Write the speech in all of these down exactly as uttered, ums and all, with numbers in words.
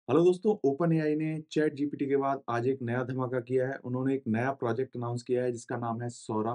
Hello दोस्तों, open AI ने chat GPT के बाद आज एक नया धमाका किया है। उन्होंने एक नया प्रोजेक्ट अनाउंस किया है जिसका नाम है सौरा।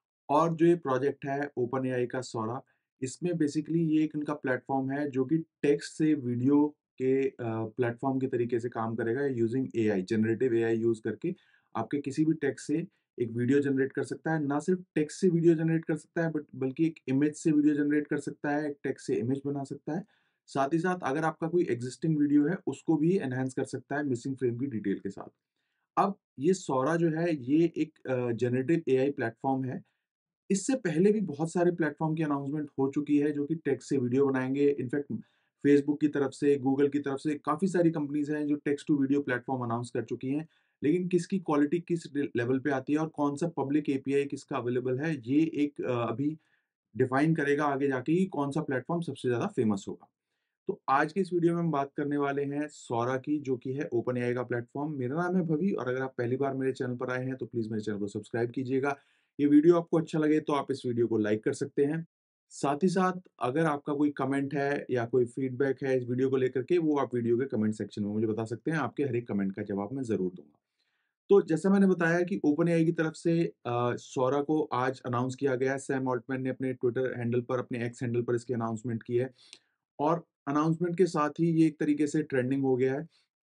और जो ये प्रोजेक्ट है ओपन एआई का सौरा, इसमें बेसिकली ये एक इनका प्लेटफॉर्म है जो कि टेक्स्ट से वीडियो के प्लेटफॉर्म के तरीके से काम करेगा using AI, generative AI use करके आपके किसी भी टेक्स्ट से एक वीडियो जनरेट कर सकता है। ना सिर्फ टेक्स्ट से वीडियो जनरेट कर सकता है बट बल्कि एक इमेज से वीडियो जनरेट कर सकता है, एक टेक्स्ट से इमेज बना सकता है। साथ ही साथ अगर आपका कोई एग्जिस्टिंग वीडियो है उसको भी एनहांस कर सकता है मिसिंग फ्रेम की डिटेल के साथ। अब ये सौरा जो है ये एक जनरेटिव एआई प्लेटफॉर्म है। इससे पहले भी बहुत सारे प्लेटफ़ॉर्म की अनाउंसमेंट हो चुकी है जो कि टेक्स्ट से वीडियो बनाएँगे। इनफैक्ट फेसबुक की तरफ से, गूगल की तरफ से काफ़ी सारी कंपनीज़ हैं जो text to video platform announce कर चुकी हैं। लेकिन किसकी क्वालिटी किस ले लेवल पे आती है और कौन-सा पब्लिक एपीआई किसका अवेलेबल है, ये एक अ, अभी डिफाइन करेगा आगे जाके कि कौन-सा प्लेटफ़ॉर्म सबसे ज़्यादा फेमस होगा। तो आज की इस वीडियो में हम बात करने वाले हैं सौरा की, जो कि है ओपन एआई का प्लेटफ़ॉर्म। मेरा नाम है भवी और अगर आप पहली बार मेरे चैनल पर आए हैं तो प्लीज़ मेरे चैनल को सब्सक्राइब कीजिएगा। ये वीडियो आपको अच्छा लगे तो आप इस वीडियो को लाइक कर सकते हैं। साथ ही साथ अगर आपका कोई कमेंट है या कोई फीडबैक है इस वीडियो को लेकर के, वो आप वीडियो के कमेंट सेक्शन में मुझे बता सकते हैं। आपके हर एक कमेंट का जवाब मैं ज़रूर दूँगा। तो जैसा मैंने बताया कि ओपन एआई की तरफ से अ, सौरा को आज अनाउंस किया गया है। सैम ऑल्टमैन ने अपने ट्विटर हैंडल पर, अपने एक्स हैंडल पर इसकी अनाउंसमेंट की है। और अनाउंसमेंट के साथ ही ये एक तरीके से ट्रेंडिंग हो गया है।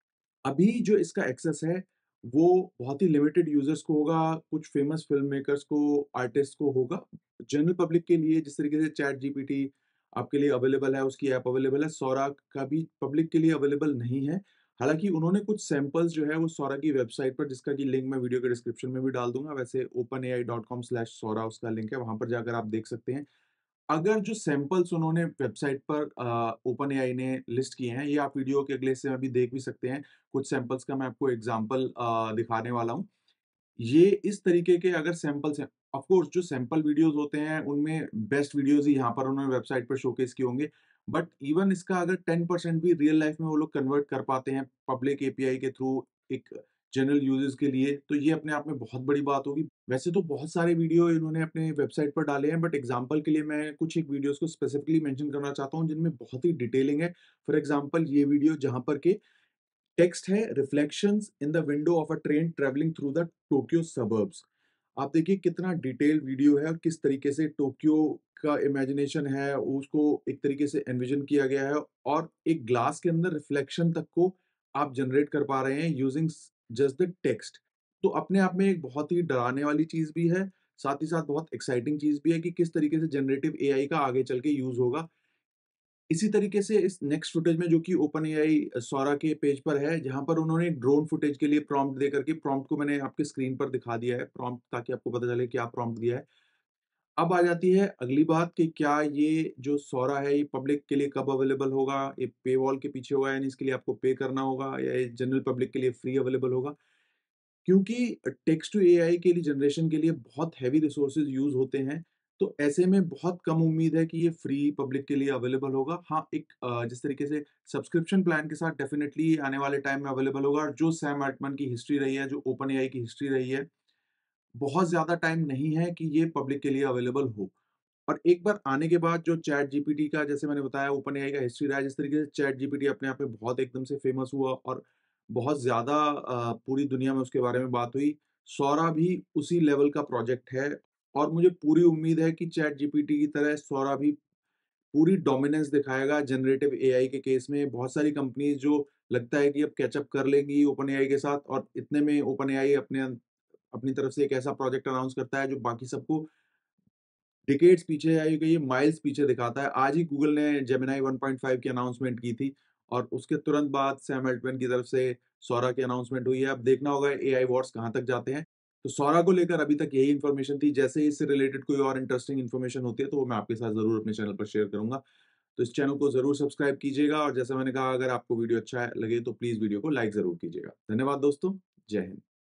अभी जो इसका एक्सेस है, वो बहुत ही लिमिटेड यूज़र्स को होगा, कुछ फेमस फ़िल्म मेकर्स को, आर्टिस्ट को होगा। जनरल पब्लिक के लिए जिस तरीके से चैट जीपीटी आपके लिए अवेलेबल है, उसकी ऐप अवेलेबल है, सौरा का भी पब्लिक के लिए अवेलेबल नहीं है। हालाँकि उन्होंने कुछ सैंपल्स जो है वो सौरा की वेबसाइट पर, जिसका कि लिंक मैं वीडियो के डिस्क्रिप्शन में भी डाल दूँगा। वैसे open AI dot com slash Sora उसका लिंक है, वहाँ पर जाकर आप देख सकते हैं। अगर जो सैंपल्स उन्होंने वेबसाइट पर अ, ओपन एआई ने लिस्ट किए हैं, ये आप वीडियो के अगले हिस्से में भी देख भी सकते हैं। कुछ सैंपल्स का मैं आपको एग्ज़ाम्पल अ, दिखाने वाला हूँ। ये इस तरीके के अगर सैंपल्स हैं, ऑफ कोर्स जो सैंपल वीडियोज़ होते हैं, उनमें बेस्ट वीडियोज़ ही यहाँ पर उन्होंने वेबसाइट पर शोकेस किए होंगे। बट इवन इसका अगर टेन परसेंट भी रियल लाइफ़ में वो लोग कन्वर्ट कर पाते हैं पब्लिक एपीआई के थ्रू एक जनरल यूज़र्स के लिए, तो ये अपने आप में बहुत बड़ी बात होगी। वैसे तो बहुत सारे वीडियो इन्होंने अपने वेबसाइट पर डाले हैं, बट एग्ज़ाम्पल के लिए मैं कुछ एक वीडियोज़ को स्पेसिफिकली मेंशन करना चाहता हूँ, जिनमें बहुत ही डिटेलिंग है। फॉर एग्ज़ाम्पल ये वीडियो जहाँ पर के टेक्स्ट है reflections in the window of a train travelling through the Tokyo suburbs. आप देखिए कितना डिटेल्ड वीडियो है और किस तरीके से टोक्यो का इमेजिनेशन है, उसको एक तरीके से एनविजन किया गया है और एक ग्लास के अंदर रिफ्लेक्शन तक को आप जनरेट कर पा रहे हैं यूजिंग जस्ट द टेक्स्ट। तो अपने आप में एक बहुत ही डराने वाली चीज़ भी है, साथ ही साथ बहुत एक्साइटिंग चीज़ भी है कि किस तरीके से जनरेटिव एआई का आगे चल के यूज़ होगा। इसी तरीके से इस नेक्स्ट फुटेज में जो कि ओपन एआई सौरा के पेज पर है, जहाँ पर उन्होंने ड्रोन फुटेज के लिए प्रॉम्प्ट देकर के प्रॉम्प्ट को मैंने आपके स्क्रीन पर दिखा दिया है, प्रॉम्प्ट ताकि आपको पता चले क्या प्रॉम्प्ट दिया है। अब आ जाती है अगली बात कि क्या ये जो सौरा है, ये पब्लिक के लिए कब अवेलेबल होगा? ये पेवॉल के पीछे होगा यानी इसके लिए आपको पे करना होगा या ये जनरल पब्लिक के लिए फ्री अवेलेबल होगा? क्योंकि टेक्स्ट टू एआई के लिए जनरेशन के लिए बहुत हेवी रिसोर्सेज यूज़ होते हैं, तो ऐसे में बहुत कम उम्मीद है कि ये फ्री पब्लिक के लिए अवेलेबल होगा। हाँ, एक अ, जिस तरीके से सब्सक्रिप्शन प्लान के साथ डेफ़िनिटली आने वाले टाइम में अवेलेबल होगा और जो सैम अल्टमैन की हिस्ट्री रही है, जो ओपन एआई की हिस्ट्री रही है, बहुत ज़्यादा टाइम नहीं है कि ये पब्लिक के लिए अवेलेबल हो। और एक बार आने के बाद जो चैट जीपीटी का, जैसे मैंने बताया, ओपन एआई का हिस्ट्री रहा है, जिस तरीके से चैट जीपीटी अपने आप में बहुत एकदम से फेमस हुआ और बहुत ज़्यादा अ, पूरी दुनिया में उसके बारे में बात हुई। सौरा भी उसी लेवल का प्रोजेक्ट है और मुझे पूरी उम्मीद है कि चैट जीपीटी की तरह सौरा भी पूरी डोमिनेंस दिखाएगा जनरेटिव एआई के केस में। बहुत सारी कंपनीज़ जो लगता है कि अब कैच अप कर लेंगी ओपन एआई के साथ और इतने में ओपन एआई अपने अपनी तरफ से एक ऐसा प्रोजेक्ट अनाउंस करता है जो बाकी सबको डिकेड्स पीछे या यूँ कहिए माइल्स पीछे दिखाता है। आज ही गूगल ने जेमिनी वन पॉइंट फ़ाइव की अनाउंसमेंट की थी और उसके तुरंत बाद सैम अल्टमैन की तरफ से सौरा की अनाउंसमेंट हुई है। अब देखना होगा एआई वॉर्स कहाँ तक जाते हैं। तो सौरा को लेकर अभी तक यही इन्फॉर्मेशन थी। जैसे ही इससे रिलेटेड कोई और इंटरेस्टिंग इन्फॉर्मेशन होती है, तो वो मैं आपके साथ ज़रूर अपने चैनल पर शेयर करूँगा। तो इस चैनल को ज़रूर सब्सक्राइब कीजिएगा और जैसा मैंने कहा, अगर आपको वीडियो अच्छा लगे तो प्लीज़ वीडियो को लाइक ज़रूर कीजिएगा। धन्यवाद दोस्तों। जय हिंद।